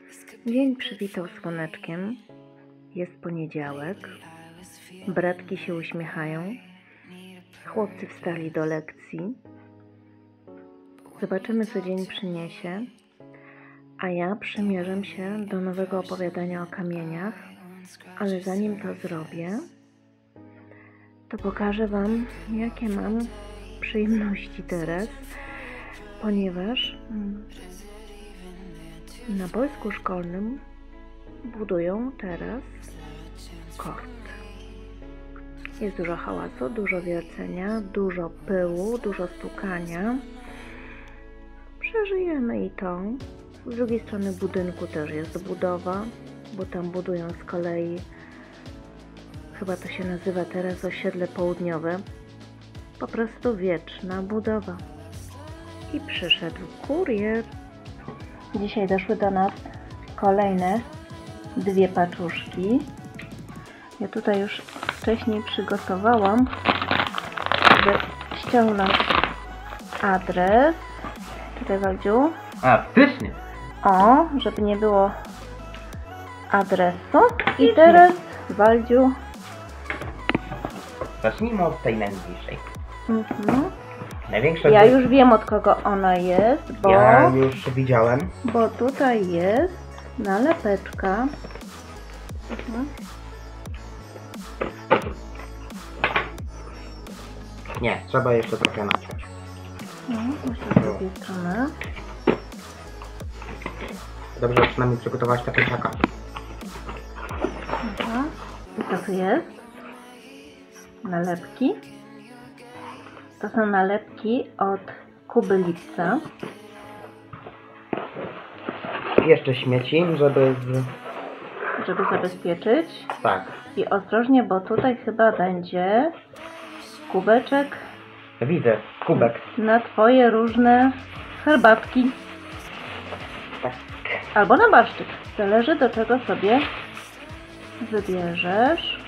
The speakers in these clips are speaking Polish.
Dzień przywitał słoneczkiem. Jest poniedziałek. Bratki się uśmiechają. Chłopcy wstali do lekcji. Zobaczymy, co dzień przyniesie. A ja przymierzam się do nowego opowiadania o kamieniach. Ale zanim to zrobię, to pokażę Wam, jakie mam przyjemności teraz, ponieważ na boisku szkolnym budują teraz kort. Jest dużo hałasu, dużo wiercenia, dużo pyłu, dużo stukania. Przeżyjemy i to. Z drugiej strony budynku też jest budowa, bo tam budują z kolei, chyba to się nazywa teraz osiedle południowe, po prostu wieczna budowa. I przyszedł kurier. Dzisiaj doszły do nas kolejne 2 paczuszki. Ja tutaj już wcześniej przygotowałam, żeby ściągnąć adres. Tutaj, Waldziu. A, faktycznie. O, żeby nie było adresu. I teraz, Waldziu. Zacznijmy od tej najmniejszej. Największa. Ja już wiem, od kogo ona jest, bo... Ja już widziałem. Bo tutaj jest nalepeczka. Nie, trzeba jeszcze trochę naciąć. Muszę z drugiej strony. Dobrze, przynajmniej przygotować takie czaka. I co tu jest? Nalepki. To są nalepki od Kuby Lipca. Jeszcze śmieci, żeby zabezpieczyć. Tak. I ostrożnie, bo tutaj chyba będzie kubeczek. Widzę, kubek. Na Twoje różne herbatki. Tak. Albo na barszczyk. Zależy, do czego sobie wybierzesz.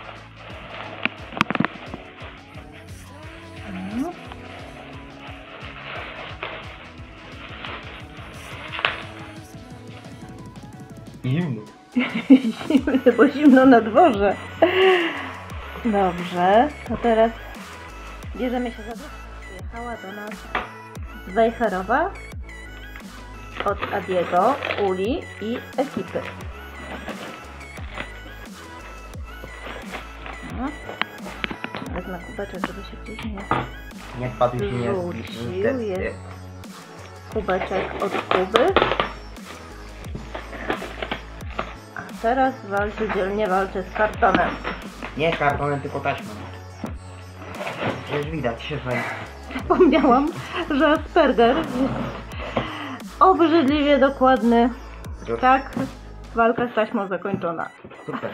Zimno. Zimno, bo zimno na dworze. Dobrze, to teraz bierzemy się za to. Przyjechała do nas z Wejherowa od Adiego, Uli i ekipy. Wezmę kubeczek, żeby się gdzieś Nie wpadł się, nie rzucił. Jest kubeczek od Kuby. A teraz dzielnie walczę z kartonem. Nie kartonem, tylko taśmą. Przecież widać się, że... Zapomniałam, że Asperger jest obrzydliwie dokładny. Już. Tak, walka z taśmą zakończona. Super.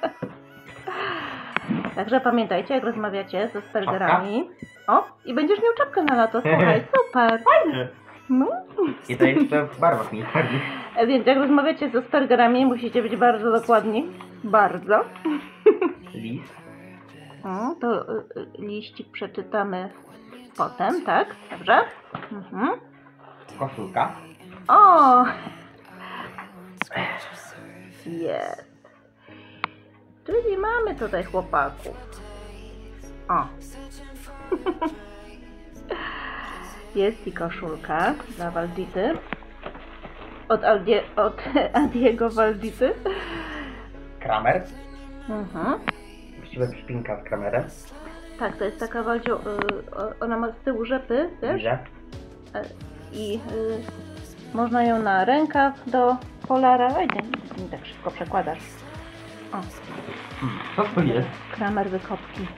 Także pamiętajcie, jak rozmawiacie z Aspergerami. O, i będziesz miał czapkę na lato, słuchaj, super. Fajnie. No. I to jeszcze w barwach militarnych. Więc jak rozmawiacie z Aspergerami, musicie być bardzo dokładni. Bardzo. Lis. O, to liścik przeczytamy potem, tak? Dobrze? Koszulka. O! Jest. Czyli mamy tutaj chłopaków. O. Jest i koszulka dla Waldity. Od Adiego Waldity. Kramer. Właściwie szpinka z Kramerem. Tak, to jest taka, Waldziu, ona ma z tyłu rzepy, wiesz? Widzę. I można ją na rękaw do polara. Oj, nie tak szybko przekładasz. O. Co to jest? Kramer wykopki.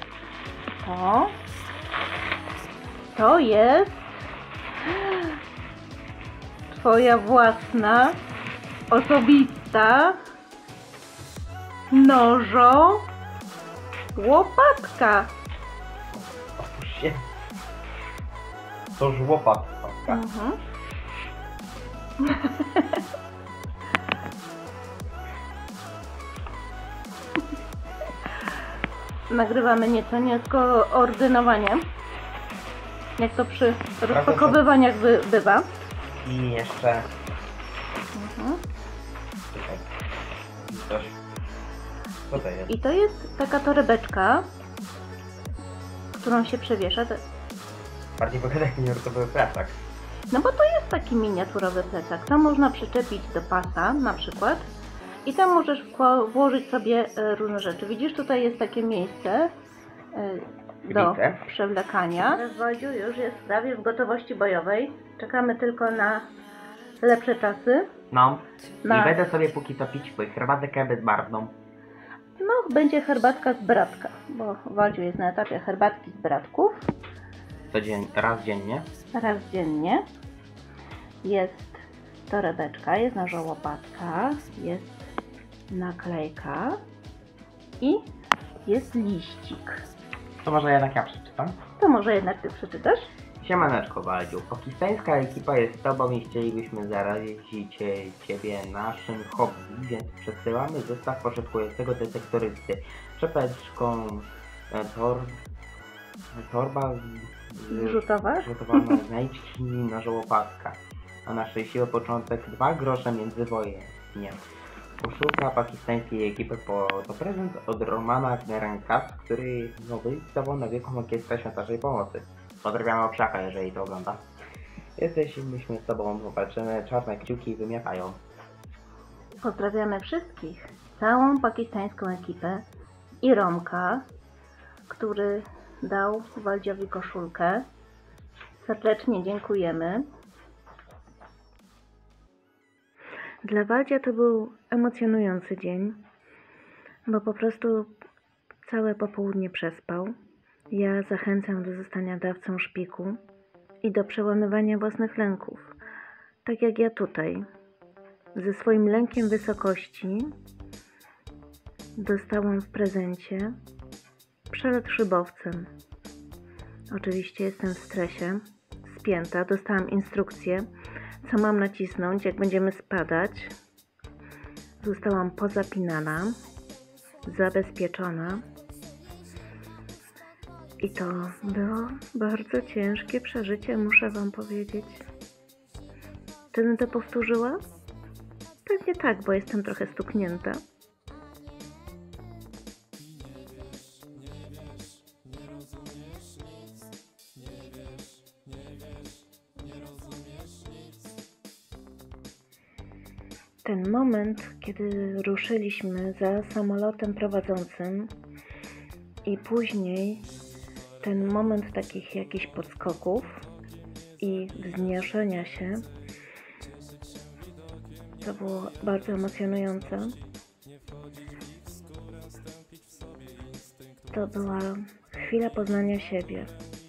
To jest Twoja własna, osobista łopatka. Otóż się. To żłopatka. Nagrywamy nieco nieskoordynowanie. Jak to przy rozpakowywaniach bywa. I jeszcze Tutaj. Coś. Co to jest? I to jest taka torebeczka, którą się przewiesza. Bardziej wygląda jak miniaturowy plecak. No bo to jest taki miniaturowy plecak. Tam można przyczepić do pasa na przykład i tam możesz włożyć sobie różne rzeczy. Widzisz, tutaj jest takie miejsce do Widzę. przewlekania. Waldziu już jest prawie w gotowości bojowej. Czekamy tylko na lepsze czasy. No. Na- I będę sobie póki to pić herbatkę bezbarwną. No, będzie herbatka z bratka, bo Waldziu jest na etapie herbatki z bratków. Raz dziennie. Raz dziennie. Jest torebeczka, jest nasza łopatka, jest naklejka i jest liścik. To może jednak ja przeczytam. To może jednak Ty przeczytasz? Siemaneczko, Waldziu. Pakistańska ekipa jest z Tobą i chcielibyśmy zarazić Ciebie naszym hobby, więc przesyłamy zestaw początkującego detektorysty. Czapeczką, torba Zrzutowa? zrzutowana znajdźki, nasza łopatka. A na szczęśliwy początek 2 grosze międzywojennie. Koszulka pakistańskiej ekipy to prezent od Romana Gnerenkas, który wyistował na Wielką Orkiestrę Świątecznej Pomocy. Pozdrawiamy Obsiaka, jeżeli to ogląda. Jesteśmy z Tobą, popatrzymy, czarne kciuki wymiatają. Pozdrawiamy wszystkich, całą pakistańską ekipę i Romka, który dał Waldziowi koszulkę. Serdecznie dziękujemy. Dla Waldzia to był emocjonujący dzień, bo po prostu całe popołudnie przespał. Ja zachęcam do zostania dawcą szpiku i do przełamywania własnych lęków. Tak jak ja tutaj. Ze swoim lękiem wysokości dostałam w prezencie przelot szybowcem. Oczywiście jestem w stresie, spięta, dostałam instrukcję, co mam nacisnąć, jak będziemy spadać. Zostałam pozapinana, zabezpieczona. I to było bardzo ciężkie przeżycie, muszę Wam powiedzieć. Czy bym to powtórzyła? Pewnie tak, bo jestem trochę stuknięta. Ten moment, kiedy ruszyliśmy za samolotem prowadzącym i później ten moment takich jakichś podskoków i wzniesienia się, to było bardzo emocjonujące. To była chwila poznania siebie.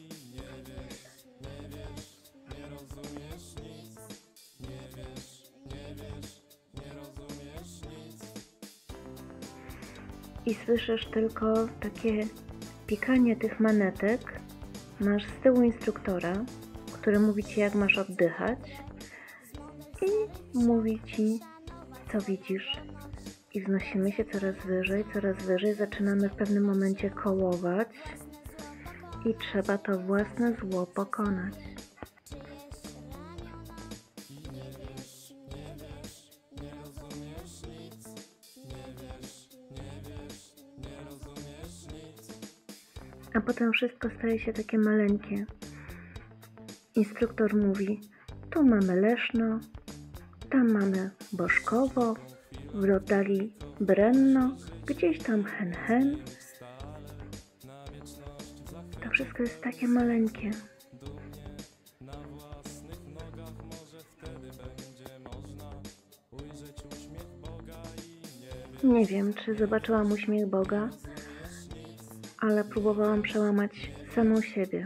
I słyszysz tylko takie pikanie tych manetek. Masz z tyłu instruktora, który mówi Ci, jak masz oddychać i mówi Ci, co widzisz. I wznosimy się coraz wyżej, zaczynamy w pewnym momencie kołować i trzeba to własne zło pokonać. A potem wszystko staje się takie maleńkie. Instruktor mówi, tu mamy Leszno, tam mamy Bożkowo, w oddali Brenno, gdzieś tam Hen. To wszystko jest takie maleńkie. Nie wiem, czy zobaczyłam uśmiech Boga, ale próbowałam przełamać samą siebie.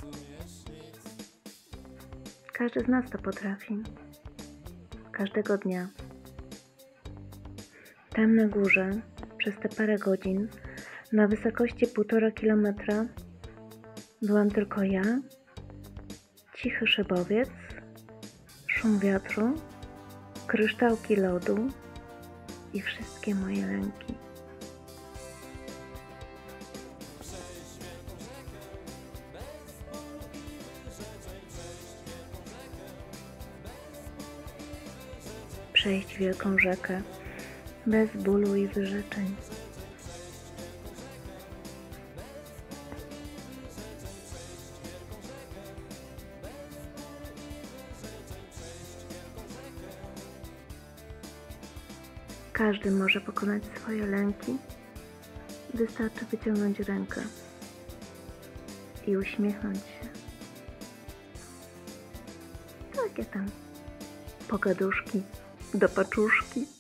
Każdy z nas to potrafi. Każdego dnia. Tam na górze, przez te parę godzin, na wysokości 1,5 kilometra, byłam tylko ja, cichy szybowiec, szum wiatru, kryształki lodu i wszystkie moje lęki. przejść wielką rzekę bez bólu i wyrzeczeń. Każdy może pokonać swoje lęki. Wystarczy wyciągnąć rękę i uśmiechnąć się. Takie tam pogaduszki do paczuszki.